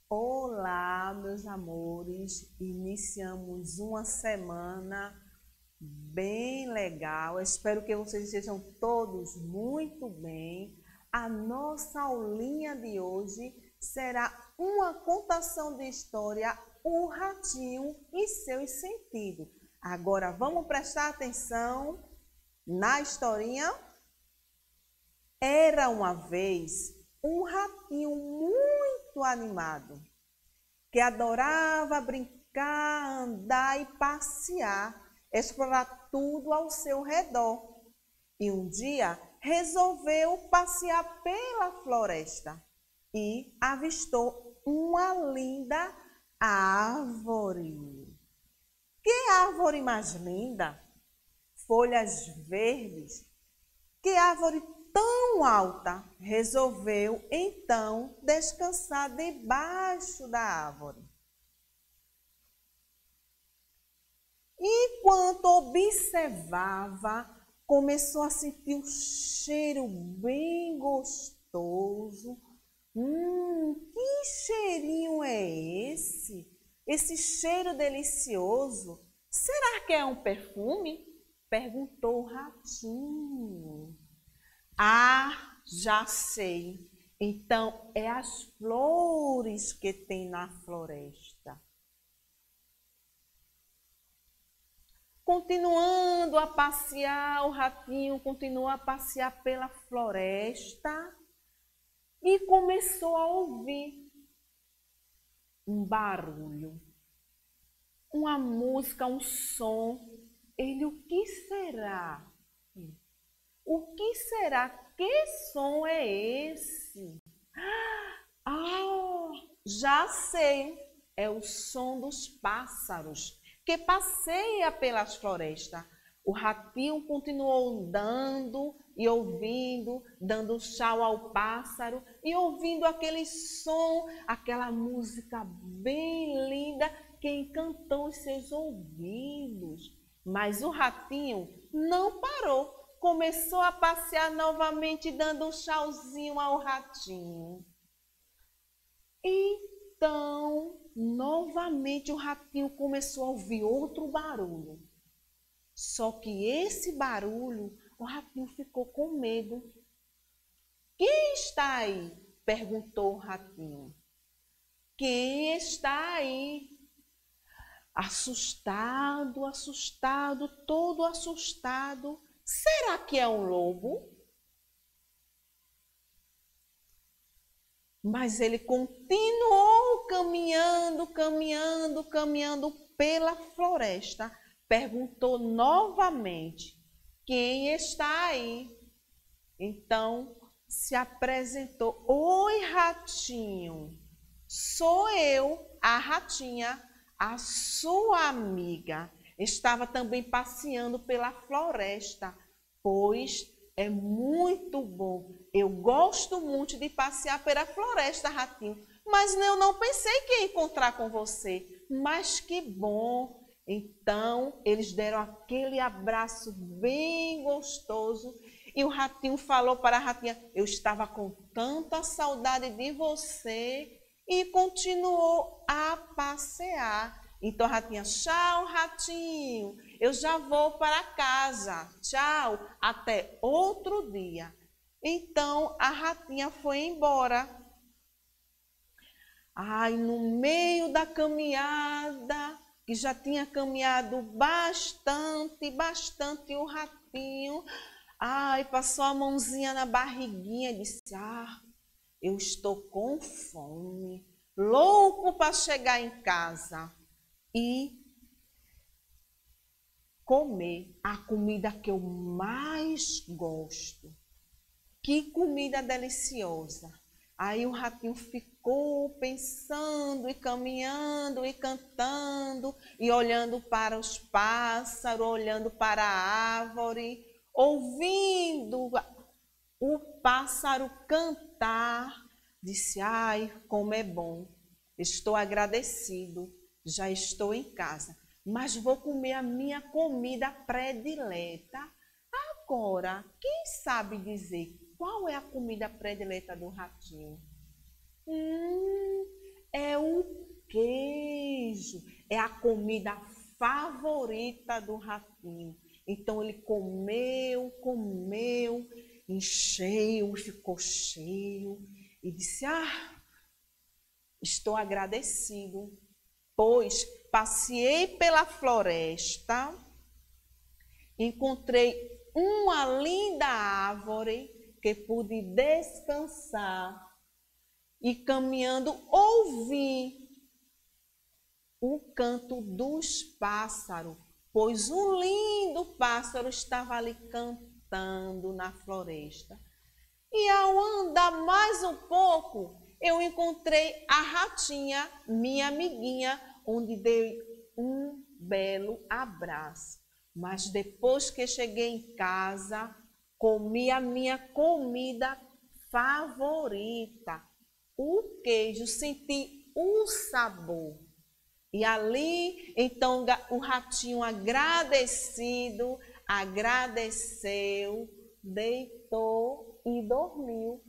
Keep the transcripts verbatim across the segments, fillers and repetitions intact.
Olá, meus amores. Iniciamos uma semana bem legal. Espero que vocês estejam todos muito bem. A nossa aulinha de hoje será uma contação de história, O Ratinho e seus sentidos. Agora vamos prestar atenção na historinha. Era uma vez um ratinho muito animado, que adorava brincar, andar e passear, explorar tudo ao seu redor. E um dia resolveu passear pela floresta e avistou uma linda árvore. Que árvore mais linda! Folhas verdes. Que árvore tão alta! Resolveu então descansar debaixo da árvore. Enquanto observava, começou a sentir um cheiro bem gostoso. Hum, que cheirinho é esse? Esse cheiro delicioso. Será que é um perfume? Perguntou o ratinho. Ah, já sei. Então, é as flores que tem na floresta. Continuando a passear, o ratinho continuou a passear pela floresta e começou a ouvir um barulho, uma música, um som. Ele, o que será? O que será? Que som é esse? Ah, já sei. É o som dos pássaros que passeia pelas florestas. O ratinho continuou andando e ouvindo, dando tchau ao pássaro e ouvindo aquele som, aquela música bem linda que encantou os seus ouvidos. Mas o ratinho não parou. Começou a passear novamente, dando um tchauzinho ao ratinho. Então, novamente o ratinho começou a ouvir outro barulho. Só que esse barulho, o ratinho ficou com medo. Quem está aí? Perguntou o ratinho. Quem está aí? Assustado, assustado, todo assustado. Será que é um lobo? Mas ele continuou caminhando, caminhando, caminhando pela floresta. Perguntou novamente, quem está aí? Então se apresentou. Oi, ratinho, sou eu, a ratinha, a sua amiga. Estava também passeando pela floresta, pois é muito bom. Eu gosto muito de passear pela floresta, ratinho, mas eu não pensei que ia encontrar com você. Mas que bom! Então, eles deram aquele abraço bem gostoso e o ratinho falou para a ratinha, eu estava com tanta saudade de você, e continuou a passear. Então a ratinha, tchau, ratinho, eu já vou para casa, tchau, até outro dia. Então a ratinha foi embora. Ai, no meio da caminhada, que já tinha caminhado bastante, bastante, o ratinho, ai, passou a mãozinha na barriguinha e disse, ah, eu estou com fome, louco para chegar em casa e comer a comida que eu mais gosto. Que comida deliciosa! Aí o ratinho ficou pensando e caminhando e cantando e olhando para os pássaros, olhando para a árvore, ouvindo o pássaro cantar. Disse, ai, como é bom, estou agradecido. Já estou em casa, mas vou comer a minha comida predileta. Agora, quem sabe dizer qual é a comida predileta do ratinho? Hum, é o é a comida favorita do ratinho. Então ele comeu, comeu, encheu, ficou cheio e disse: ah, estou agradecido, pois passei pela floresta, encontrei uma linda árvore que pude descansar e caminhando ouvi o canto dos pássaros, pois um lindo pássaro estava ali cantando na floresta. E ao andar mais um pouco, eu encontrei a ratinha, minha amiguinha, onde dei um belo abraço. Mas depois que cheguei em casa, comi a minha comida favorita, o queijo, senti o sabor. E ali, então, o ratinho agradecido, agradeceu, deitou e dormiu.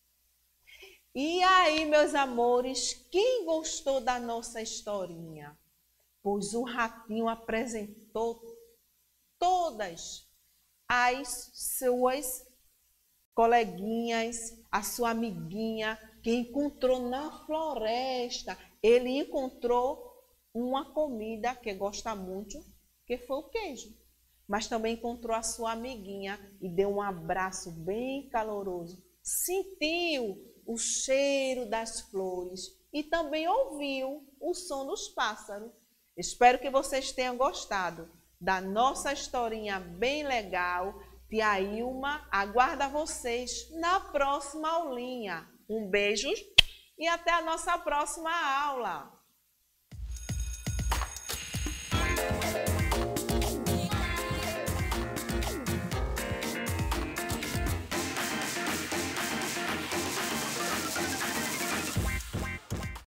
E aí, meus amores, quem gostou da nossa historinha? Pois o ratinho apresentou todas as suas coleguinhas, a sua amiguinha que encontrou na floresta. Ele encontrou uma comida que gosta muito, que foi o queijo. Mas também encontrou a sua amiguinha e deu um abraço bem caloroso. Sentiu o cheiro das flores e também ouviu o som dos pássaros. Espero que vocês tenham gostado da nossa historinha bem legal. Tia Ilma aguarda vocês na próxima aulinha. Um beijo e até a nossa próxima aula.